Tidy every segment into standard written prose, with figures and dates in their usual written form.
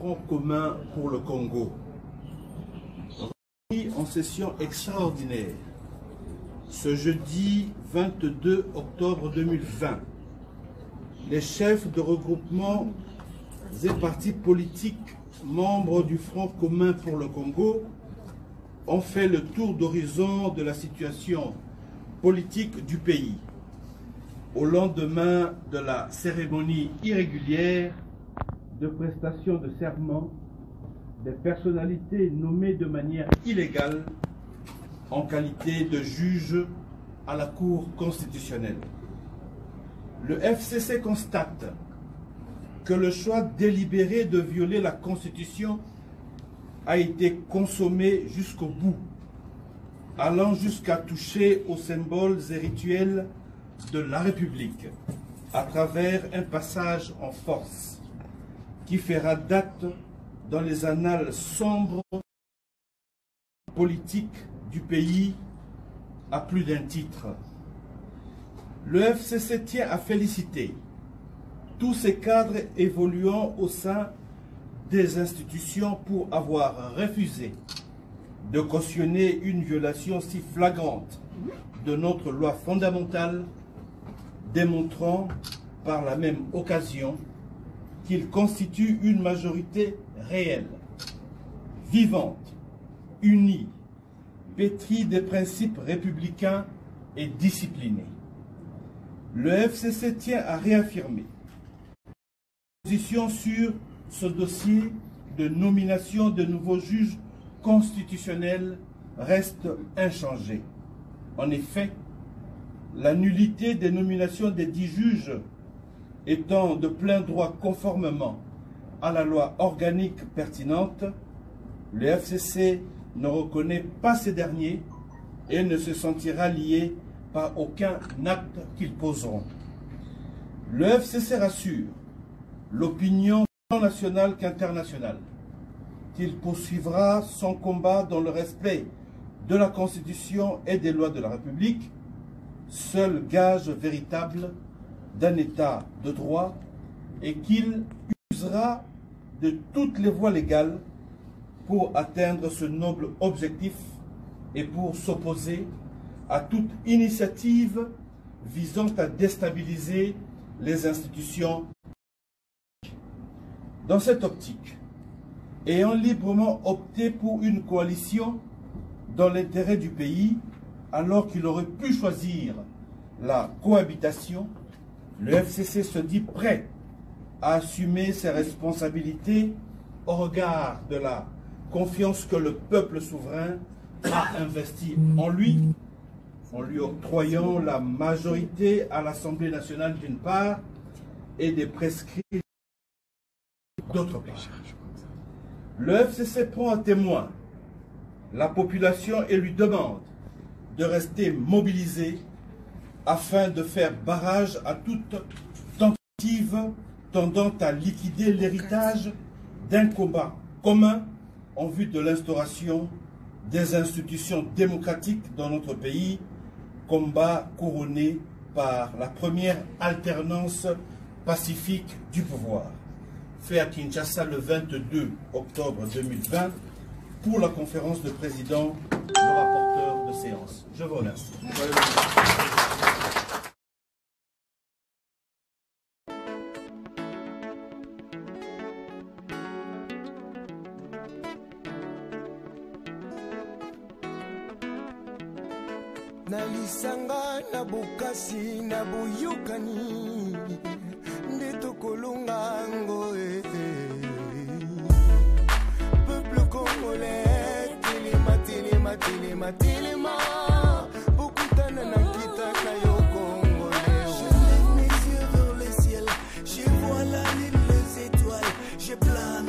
Front commun pour le Congo. Réunis en session extraordinaire ce jeudi 22 octobre 2020, les chefs de regroupements et partis politiques membres du Front commun pour le Congo ont fait le tour d'horizon de la situation politique du pays au lendemain de la cérémonie irrégulière de prestation de serment des personnalités nommées de manière illégale en qualité de juge à la Cour constitutionnelle. Le FCC constate que le choix délibéré de violer la Constitution a été consommé jusqu'au bout, allant jusqu'à toucher aux symboles et rituels de la République à travers un passage en force qui fera date dans les annales sombres politiques du pays à plus d'un titre. Le FCC tient à féliciter tous ces cadres évoluant au sein des institutions pour avoir refusé de cautionner une violation si flagrante de notre loi fondamentale, démontrant par la même occasion qu'il constitue une majorité réelle, vivante, unie, pétrie des principes républicains et disciplinée. Le FCC tient à réaffirmer sa position sur ce dossier de nomination de nouveaux juges constitutionnels reste inchangée. En effet, la nullité des nominations des 10 juges étant de plein droit conformément à la loi organique pertinente, le FCC ne reconnaît pas ces derniers et ne se sentira lié par aucun acte qu'ils poseront. Le FCC rassure l'opinion tant nationale qu'internationale qu'il poursuivra son combat dans le respect de la Constitution et des lois de la République, seul gage véritable d'un État de droit, et qu'il usera de toutes les voies légales pour atteindre ce noble objectif et pour s'opposer à toute initiative visant à déstabiliser les institutions. Dans cette optique, ayant librement opté pour une coalition dans l'intérêt du pays, alors qu'il aurait pu choisir la cohabitation, le FCC se dit prêt à assumer ses responsabilités au regard de la confiance que le peuple souverain a investie en lui octroyant la majorité à l'Assemblée nationale d'une part et des prescrits d'autre part. Le FCC prend à témoin la population et lui demande de rester mobilisée afin de faire barrage à toute tentative tendant à liquider l'héritage d'un combat commun en vue de l'instauration des institutions démocratiques dans notre pays, combat couronné par la première alternance pacifique du pouvoir. Fait à Kinshasa le 22 octobre 2020 pour la conférence de président, le rapporteur de séance. Je vous remercie. Nalisanga na bukasi na buyukani ndeto kolonga ngoe peuple congolais telema telema telema telema bokutana na kita na yo congolais. Je lève mes yeux vers le ciel, je vois la lune, les étoiles, je plane.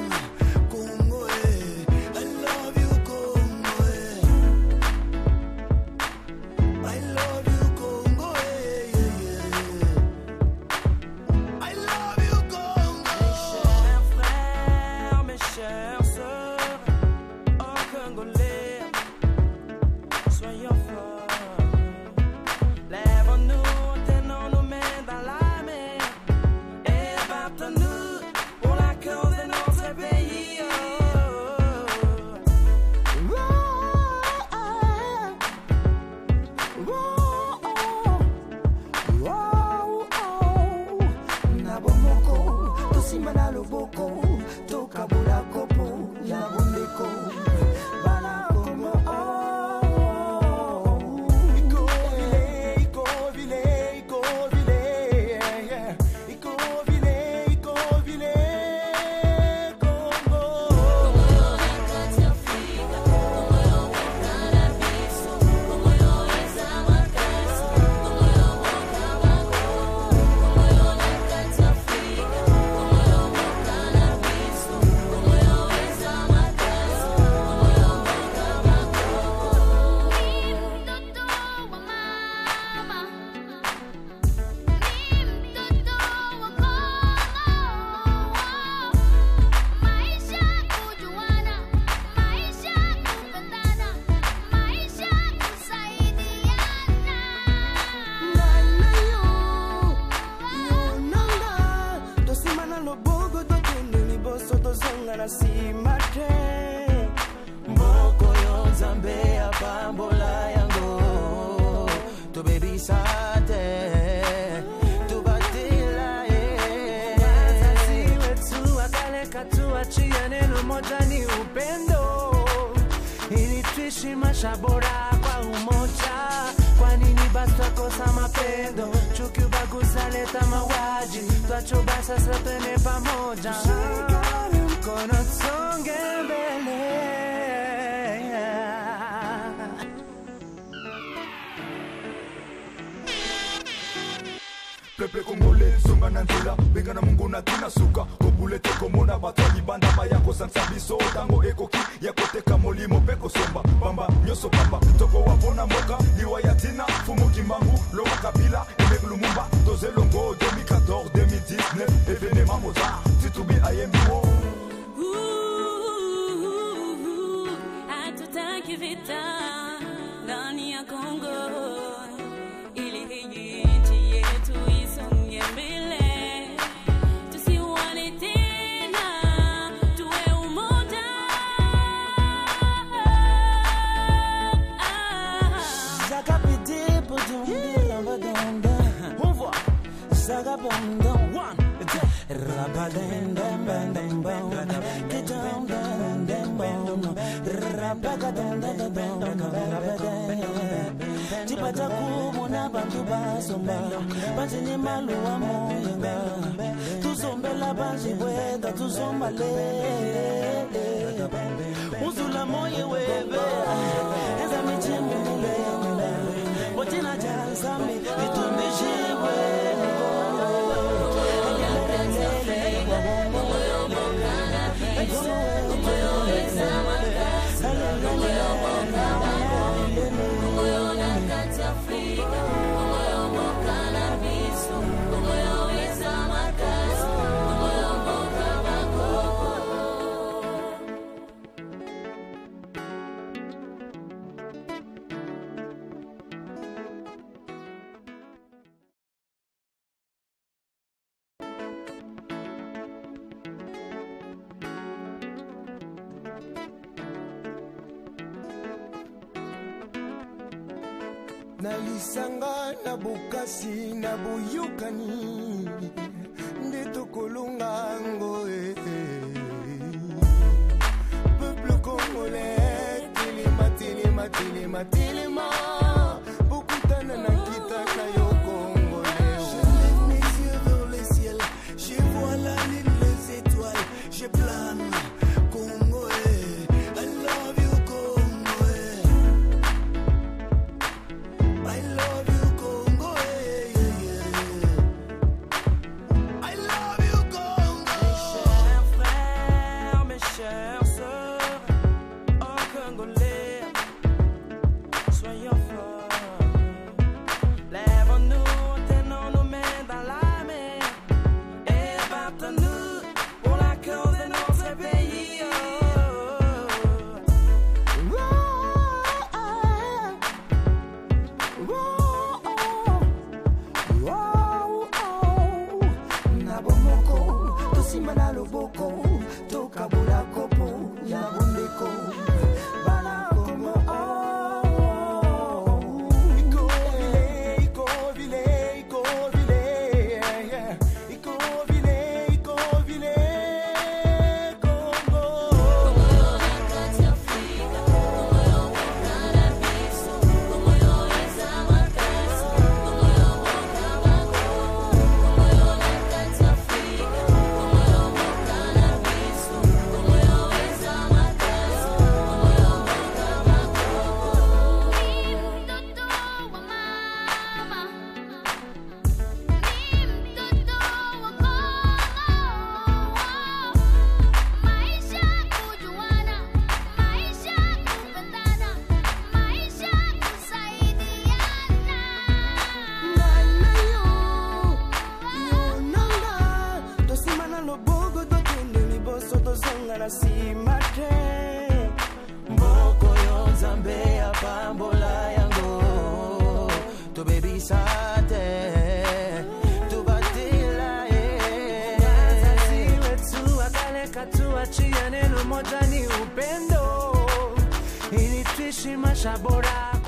na simate mboko yo nzambe ya pambola yango to baby sate to batila wazazi wetu wakaleka tuachie neno moja ni upendo ili tuishi maisha bora kwa umoja. Kwa nini basi twakosa mapendo? Chuki, ubaguzi leta mauaji. Twachoba sasa twende pamoja, tushikane mkono tusonge mbele. Pepe Congolais, songa na nzela, benga na mungu na tina suka. Kobule te komona batwali banda mayako sansa biso. Tango ekoki, ya koteka molimo peko somba. Bamba, nyoso bamba, toko wapona moka. Liwa ya tina, fumu kimbangu, Laurent Kabila, Emek Lumumba. Doze Longo, 2014, 2019, événement Mozart. Titubi IMBO. Hatutaki vita ndani ya Kongo. Tipata kumona bantu basomba Batini maluwa moyenga Tusombela banji weta tusomba le Uzula moye webe Eza michimbe mule Botina jansami Itumbijiwe Nalisanga na bukasi na buyukani Ndito kolunga ngoe Peuple congolais Tilima, tilima, tilima, tilima Bukutana na kita na yo congolais Je lève mes yeux vers le ciel Je vois la lune, les étoiles Je plane Congolais I love you Congolais I love you, Congo, yeah, yeah. I love you, Congo. Mes chers frères, mes chères sœurs, oh Congolais, soyons forts. Lèvons-nous, tenons nos mains dans la mer et battons-nous pour la cause de notre pays. Simana loboko, toka bola kopo, ya bondeko, bala komo Iko vile, iko vile, iko vile, yeah. Iko vile, Congo. katuachia neno moja, ni upendo, ili tuishi maisha bora.